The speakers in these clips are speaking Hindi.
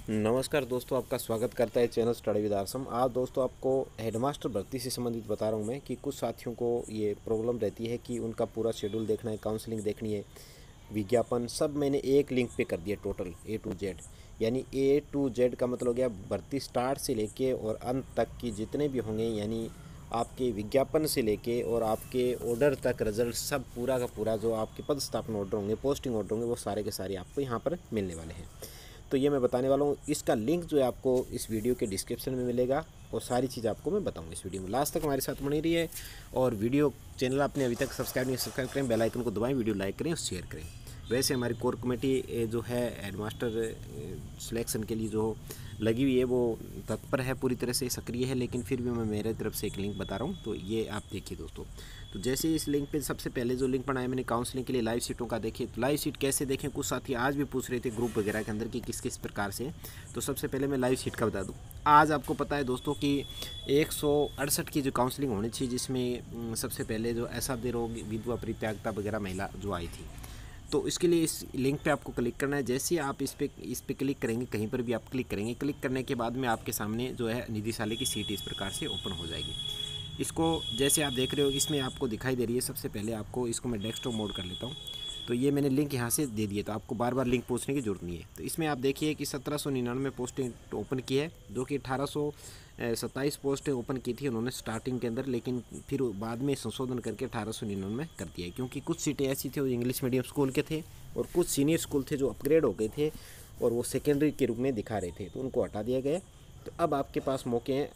नमस्कार दोस्तों, आपका स्वागत करता है चैनल स्टडी विद आसम। आज दोस्तों आपको हेडमास्टर भर्ती से संबंधित बता रहा हूँ मैं कि कुछ साथियों को ये प्रॉब्लम रहती है कि उनका पूरा शेड्यूल देखना है, काउंसलिंग देखनी है, विज्ञापन सब मैंने एक लिंक पे कर दिया, टोटल A to Z। यानी A to Z का मतलब हो गया भर्ती स्टार्ट से लेके और अंत तक की जितने भी होंगे, यानी आपके विज्ञापन से लेके और आपके ऑर्डर तक रिजल्ट सब पूरा का पूरा, जो आपके पद स्थापना ऑर्डर होंगे, पोस्टिंग ऑर्डर होंगे, वो सारे के सारे आपको यहाँ पर मिलने वाले हैं। तो ये मैं बताने वाला हूँ। इसका लिंक जो है आपको इस वीडियो के डिस्क्रिप्शन में मिलेगा और सारी चीज़ आपको मैं बताऊँगा इस वीडियो में। लास्ट तक हमारे साथ बनी रहिए और वीडियो चैनल आपने अभी तक सब्सक्राइब नहीं सब्सक्राइब करें, बेल आइकन को दबाएं, वीडियो लाइक करें और शेयर करें। वैसे हमारी कोर कमेटी जो है हेडमास्टर सिलेक्शन के लिए जो लगी हुई है वो तत्पर है, पूरी तरह से सक्रिय है, लेकिन फिर भी मैं मेरे तरफ से एक लिंक बता रहा हूँ, तो ये आप देखिए दोस्तों। तो जैसे इस लिंक पे सबसे पहले जो लिंक बनाया मैंने काउंसलिंग के लिए लाइव सीटों का, देखिए तो लाइव सीट कैसे देखें, कुछ साथी आज भी पूछ रहे थे ग्रुप वगैरह के अंदर कि किस किस प्रकार से। तो सबसे पहले मैं लाइव सीट का बता दूँ। आज आपको पता है दोस्तों कि 168 की जो काउंसलिंग होनी चाहिए, जिसमें सबसे पहले जो असाध्य रोग, विधवा, परित्यागता वगैरह महिला जो आई थी। तो इसके लिए इस लिंक पे आपको क्लिक करना है। जैसे ही आप इस पे क्लिक करेंगे, कहीं पर भी आप क्लिक करेंगे, क्लिक करने के बाद में आपके सामने जो है निधिशाली की सीट इस प्रकार से ओपन हो जाएगी। इसको जैसे आप देख रहे हो, इसमें आपको दिखाई दे रही है। सबसे पहले आपको इसको मैं डेस्कटॉप मोड कर लेता हूँ। तो ये मैंने लिंक यहाँ से दे दिया, तो आपको बार बार लिंक पूछने की जरूरत नहीं है। तो इसमें आप देखिए कि 1799 पोस्टें ओपन की है, जो कि 1827 पोस्टें ओपन की थी उन्होंने स्टार्टिंग के अंदर, लेकिन फिर बाद में संशोधन करके 1899 में कर दिया है, क्योंकि कुछ सीटें ऐसी थी वो इंग्लिश मीडियम स्कूल के थे और कुछ सीनियर स्कूल थे जो अपग्रेड हो गए थे और वो सेकेंडरी के रूप में दिखा रहे थे, तो उनको हटा दिया गया। तो अब आपके पास मौके हैं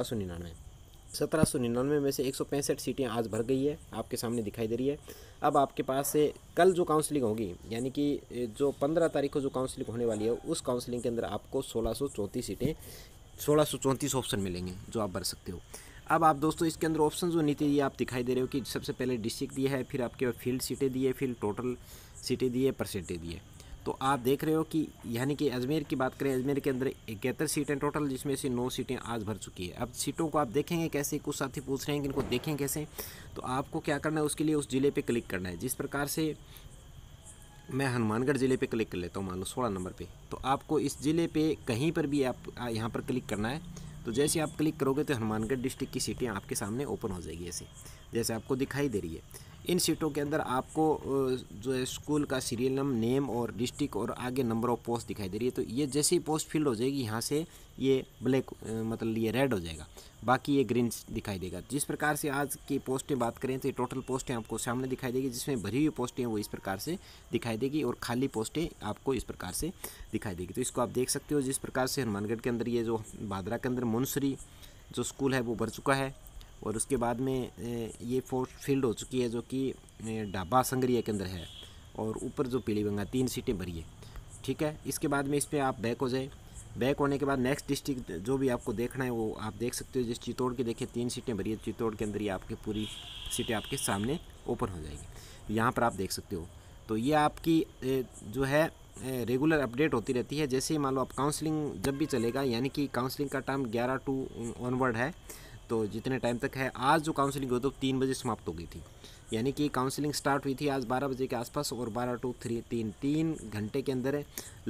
1799 में से 165 सीटें आज भर गई है, आपके सामने दिखाई दे रही है। अब आपके पास से कल जो काउंसलिंग होगी, यानी कि जो 15 तारीख को जो काउंसलिंग होने वाली है, उस काउंसलिंग के अंदर आपको 1634 सीटें, 1634 ऑप्शन मिलेंगे जो आप भर सकते हो। अब आप दोस्तों इसके अंदर ऑप्शन जो नीचे ये आप दिखाई दे रहे हो कि सबसे पहले डिस्ट्रिक्ट दिया है, फिर आपके फील्ड सीटें दी है, फिर टोटल सीटें दी है, परसेंटेज दी है। तो आप देख रहे हो कि यानी कि अजमेर की बात करें, अजमेर के अंदर 71 सीटें टोटल, जिसमें से 9 सीटें आज भर चुकी है। अब सीटों को आप देखेंगे कैसे, कुछ साथी पूछ रहे हैं कि इनको देखें कैसे। तो आपको क्या करना है, उसके लिए उस ज़िले पे क्लिक करना है। जिस प्रकार से मैं हनुमानगढ़ ज़िले पे क्लिक कर लेता हूँ, मान लो 16 नंबर पे, तो आपको इस ज़िले पे कहीं पर भी आप यहाँ पर क्लिक करना है। तो जैसे आप क्लिक करोगे तो हनुमानगढ़ डिस्ट्रिक्ट की सीटें आपके सामने ओपन हो जाएगी, ऐसे जैसे आपको दिखाई दे रही है। इन सीटों के अंदर आपको जो है स्कूल का सीरियल नंबर, नेम और डिस्ट्रिक्ट और आगे नंबर ऑफ पोस्ट दिखाई दे रही है। तो ये जैसे ही पोस्ट फिल हो जाएगी, यहाँ से ये ब्लैक मतलब ये रेड हो जाएगा, बाकी ये ग्रीन दिखाई देगा। जिस प्रकार से आज की पोस्टें बात करें तो ये टोटल पोस्टें आपको सामने दिखाई देगी, जिसमें भरी हुई पोस्टें वो इस प्रकार से दिखाई देगी और खाली पोस्टें आपको इस प्रकार से दिखाई देगी। तो इसको आप देख सकते हो। जिस प्रकार से हनुमानगढ़ के अंदर ये जो भादरा के अंदर मुंसरी जो स्कूल है वो भर चुका है, और उसके बाद में ये पोस्ट फील्ड हो चुकी है जो कि ढाबा संगरिया के अंदर है, और ऊपर जो पीलीबंगा 3 सीटें भरी है। ठीक है, इसके बाद में इस पर आप बैक हो जाए। बैक होने के बाद नेक्स्ट डिस्ट्रिक्ट जो भी आपको देखना है वो आप देख सकते हो। जिस चित्तौड़ की देखिए 3 सीटें भरी है, चित्तौड़ के अंदर ये आपकी पूरी सीटें आपके सामने ओपन हो जाएगी, यहाँ पर आप देख सकते हो। तो ये आपकी जो है रेगुलर अपडेट होती रहती है। जैसे ही मान लो आप काउंसलिंग जब भी चलेगा, यानी कि काउंसलिंग का टाइम 11 टू ऑनवर्ड है, तो जितने टाइम तक है। आज जो काउंसलिंग हुई तो 3 बजे समाप्त हो गई थी, यानी कि काउंसलिंग स्टार्ट हुई थी आज 12 बजे के आसपास, और 12 टू 3 घंटे के अंदर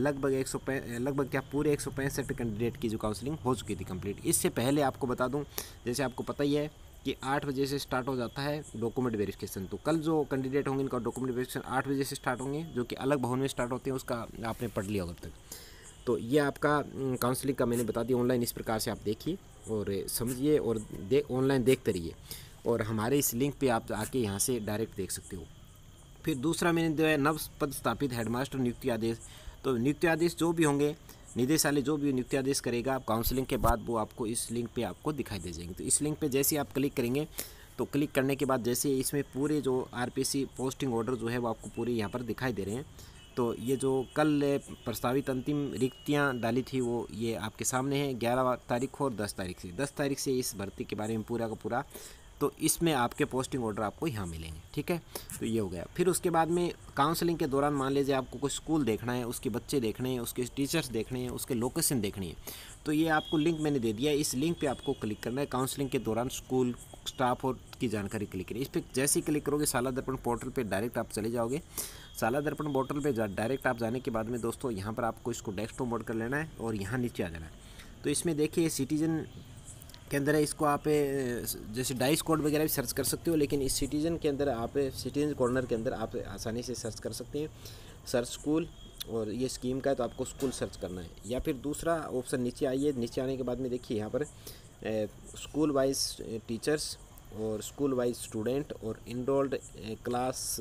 लगभग क्या पूरे 165 कैंडिडेट की जो काउंसलिंग हो चुकी थी कंप्लीट। इससे पहले आपको बता दूं, जैसे आपको पता ही है कि 8 बजे से स्टार्ट हो जाता है डॉक्यूमेंट वेरिफिकेशन। तो कल जो कैंडिडेट होंगे इनका डॉक्यूमेंट वेरिफिकेशन 8 बजे से स्टार्ट होंगे, जो कि अलग भवन में स्टार्ट होते हैं, उसका आपने पढ़ लिया होगा अब तक। तो ये आपका काउंसलिंग का मैंने बता दिया ऑनलाइन। इस प्रकार से आप देखिए और समझिए और ऑनलाइन देखते रहिए, और हमारे इस लिंक पे आप आके यहाँ से डायरेक्ट देख सकते हो। फिर दूसरा मैंने जो है नव पद स्थापित हेडमास्टर नियुक्ति आदेश। तो नियुक्ति आदेश जो भी होंगे, निदेशालय जो भी नियुक्ति आदेश करेगा काउंसलिंग के बाद, वो आपको इस लिंक पे आपको दिखाई दे जाएंगे। तो इस लिंक पे जैसे आप क्लिक करेंगे, तो क्लिक करने के बाद जैसे इसमें पूरे जो आरपीसी पोस्टिंग ऑर्डर जो है वो आपको पूरे यहाँ पर दिखाई दे रहे हैं। तो ये जो कल प्रस्तावित अंतिम रिक्तियाँ डाली थी वो ये आपके सामने है, 11 तारीख और 10 तारीख से। 10 तारीख से इस भर्ती के बारे में पूरा का पूरा, तो इसमें आपके पोस्टिंग ऑर्डर आपको यहाँ मिलेंगे। ठीक है, तो ये हो गया। फिर उसके बाद में काउंसलिंग के दौरान मान लीजिए आपको कोई स्कूल देखना है, उसके बच्चे देखने हैं, उसके टीचर्स देखने हैं, उसके लोकेशन देखनी है, तो ये आपको लिंक मैंने दे दिया है। इस लिंक पे आपको क्लिक करना है। काउंसलिंग के दौरान स्कूल स्टाफ और की जानकारी क्लिक करिए। इस पर जैसे ही क्लिक करोगे साला दर्पण पोर्टल पे डायरेक्ट आप चले जाओगे। साला दर्पण पोर्टल पे डायरेक्ट आप जाने के बाद में दोस्तों यहाँ पर आपको इसको डेस्कटॉप मोड कर लेना है और यहाँ नीचे आ जाना है। तो इसमें देखिए सिटीजन के अंदर है, इसको आप जैसे डाइस कोड वगैरह भी सर्च कर सकते हो, लेकिन इस सिटीजन के अंदर आप सिटीजन कॉर्नर के अंदर आप आसानी से सर्च कर सकते हैं सर्च स्कूल, और ये स्कीम का है तो आपको स्कूल सर्च करना है। या फिर दूसरा ऑप्शन नीचे आइए, नीचे आने के बाद में देखिए यहाँ पर स्कूल वाइज टीचर्स और स्कूल वाइज स्टूडेंट और इनरोल्ड क्लास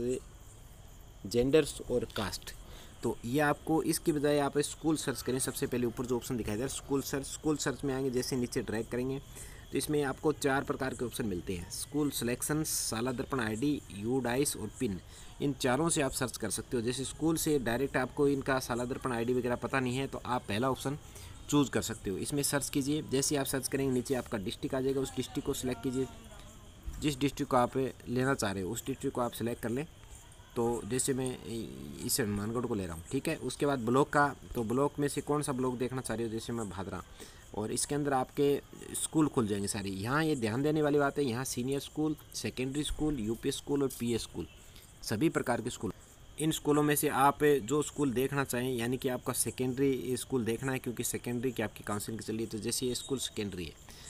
जेंडर्स और कास्ट। तो ये आपको इसके बजाय आप स्कूल सर्च करें। सबसे पहले ऊपर जो ऑप्शन दिखाई दे रहा है स्कूल सर्च में आएंगे, जैसे नीचे ड्रैग करेंगे तो इसमें आपको 4 प्रकार के ऑप्शन मिलते हैं। School selection, Shala Darpan ID, U DISE और पिन। इन चारों से आप सर्च कर सकते हो। जैसे स्कूल से डायरेक्ट आपको इनका साला दर्पण आईडी वगैरह पता नहीं है तो आप पहला ऑप्शन चूज़ कर सकते हो। इसमें सर्च कीजिए, जैसे आप सर्च करेंगे नीचे आपका डिस्ट्रिक्ट आ जाएगा, उस डिस्ट्रिक्ट को सिलेक्ट कीजिए। जिस डिस्ट्रिक्ट को आप लेना चाह रहे हो उस डिस्ट्रिक्ट को आप सिलेक्ट कर लें। तो जैसे मैं इस हनुमानगढ़ को ले रहा हूँ, ठीक है। उसके बाद ब्लॉक का, तो ब्लॉक में से कौन सा ब्लॉक देखना चाह रहे हो, जैसे मैं भादरा, और इसके अंदर आपके स्कूल खुल जाएंगे सारी। यहाँ ये ध्यान देने वाली बात है, यहाँ senior school, secondary school, UP school और पीए स्कूल, सभी प्रकार के स्कूल। इन स्कूलों में से आप जो स्कूल देखना चाहें, यानी कि आपका सेकेंडरी स्कूल देखना है क्योंकि सेकेंडरी की आपकी काउंसलिंग चल रही है। तो जैसे ये स्कूल सेकेंडरी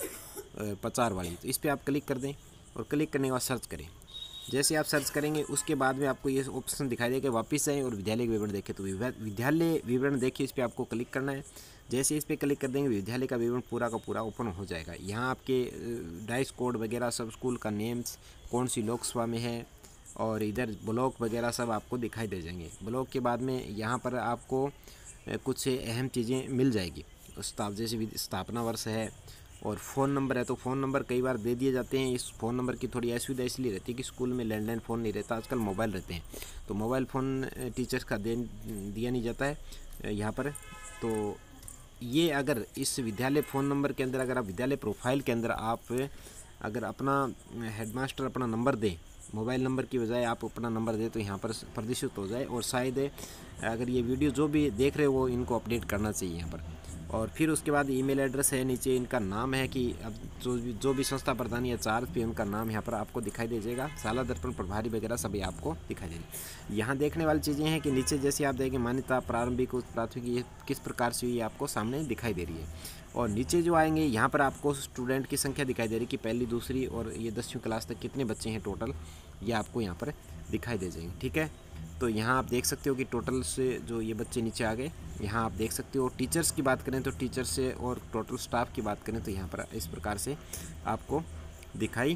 है पचार वाली, तो इस पर आप क्लिक कर दें और क्लिक करने के बाद सर्च करें। जैसे आप सर्च करेंगे उसके बाद में आपको ये ऑप्शन दिखाई देगा वापस आए और विद्यालय का विवरण देखें। तो विद्यालय विवरण देखिए, इस पर आपको क्लिक करना है। जैसे इस पर क्लिक कर देंगे विद्यालय का विवरण पूरा का पूरा ओपन हो जाएगा। यहाँ आपके डाइस कोड वगैरह सब, स्कूल का नेम्स, कौन सी लोकसभा में है, और इधर ब्लॉक वगैरह सब आपको दिखाई दे जाएंगे। ब्लॉक के बाद में यहाँ पर आपको कुछ अहम चीज़ें मिल जाएगी, जैसे स्थापना वर्ष है और फ़ोन नंबर है। तो फ़ोन नंबर कई बार दे दिए जाते हैं। इस फ़ोन नंबर की थोड़ी असुविधा इसलिए रहती है कि स्कूल में लैंडलाइन फ़ोन नहीं रहता, आजकल मोबाइल रहते हैं, तो मोबाइल फ़ोन टीचर्स का दिया नहीं जाता है यहाँ पर। तो ये अगर इस विद्यालय फ़ोन नंबर के अंदर, अगर आप विद्यालय प्रोफाइल के अंदर आप अगर अपना हेडमास्टर अपना नंबर दें, मोबाइल नंबर की बजाय आप अपना नंबर दें, तो यहाँ पर प्रदर्शित हो जाए। और शायद अगर ये वीडियो जो भी देख रहे हो वो इनको अपडेट करना चाहिए यहाँ पर। और फिर उसके बाद ईमेल एड्रेस है, नीचे इनका नाम है कि अब जो भी संस्था प्रधान या चार्ज पे उनका नाम यहाँ पर आपको दिखाई दे जाएगा। साला दर्पण प्रभारी वगैरह सभी आपको दिखाई देगी। यहाँ देखने वाली चीज़ें हैं कि नीचे जैसे आप देखेंगे मान्यता प्रारंभिक प्राथमिक, ये किस प्रकार से ये आपको सामने दिखाई दे रही है। और नीचे जो आएंगे यहाँ पर आपको स्टूडेंट की संख्या दिखाई दे रही है कि पहली, दूसरी और ये 10वीं क्लास तक कितने बच्चे हैं टोटल, ये आपको यहाँ पर दिखाई दे जाएंगे, ठीक है। तो यहाँ आप देख सकते हो कि टोटल से जो ये बच्चे नीचे आ गए, यहाँ आप देख सकते हो। टीचर्स की बात करें तो टीचर से, और टोटल स्टाफ की बात करें तो यहाँ पर इस प्रकार से आपको दिखाई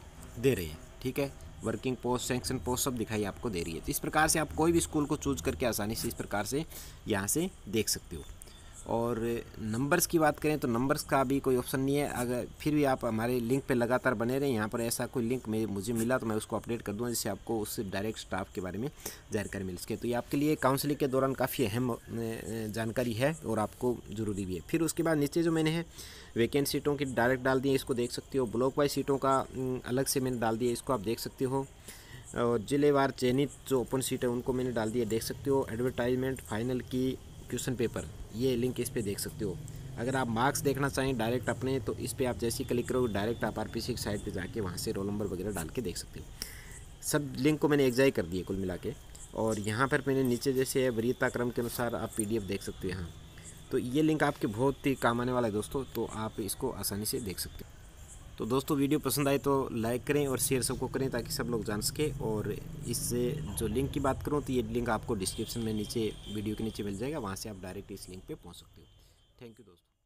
दे रही है, ठीक है। वर्किंग पोस्ट, सैंक्शन पोस्ट सब दिखाई आपको दे रही है। तो इस प्रकार से आप कोई भी स्कूल को चूज करके आसानी से इस प्रकार से यहाँ से देख सकते हो। और नंबर्स की बात करें तो नंबर्स का भी कोई ऑप्शन नहीं है। अगर फिर भी आप हमारे लिंक पे लगातार बने रहें, यहाँ पर ऐसा कोई लिंक मुझे मिला तो मैं उसको अपडेट कर दूँगा, जिससे आपको उससे डायरेक्ट स्टाफ के बारे में जानकारी मिल सके। तो ये आपके लिए काउंसलिंग के दौरान काफ़ी अहम जानकारी है और आपको ज़रूरी भी है। फिर उसके बाद नीचे जो मैंने है वैकेंट सीटों की डायरेक्ट डाल दी है, इसको देख सकते हो। ब्लॉक वाइज सीटों का अलग से मैंने डाल दिया, इसको आप देख सकते हो। और जिलेवार चयनित जो ओपन सीट है उनको मैंने डाल दिया, देख सकते हो। एडवर्टाइजमेंट फाइनल की क्वेश्चन पेपर, ये लिंक इस पे देख सकते हो। अगर आप मार्क्स देखना चाहें डायरेक्ट अपने, तो इस पे आप जैसे ही क्लिक करोगे डायरेक्ट आप आरपीसी की साइट पे जाके वहाँ से रोल नंबर वगैरह डाल के देख सकते हो। सब लिंक को मैंने एग्जाई कर दिए कुल मिला के। और यहाँ पर मैंने नीचे जैसे है वरीयता क्रम के अनुसार आप PDF देख सकते हो यहाँ। तो ये लिंक आपके बहुत ही काम आने वाला है दोस्तों, तो आप इसको आसानी से देख सकते हो। तो दोस्तों वीडियो पसंद आए तो लाइक करें और शेयर सबको करें ताकि सब लोग जान सके। और इससे जो लिंक की बात करूं तो ये लिंक आपको डिस्क्रिप्शन में नीचे वीडियो के नीचे मिल जाएगा, वहां से आप डायरेक्ट इस लिंक पे पहुंच सकते हो। थैंक यू दोस्तों।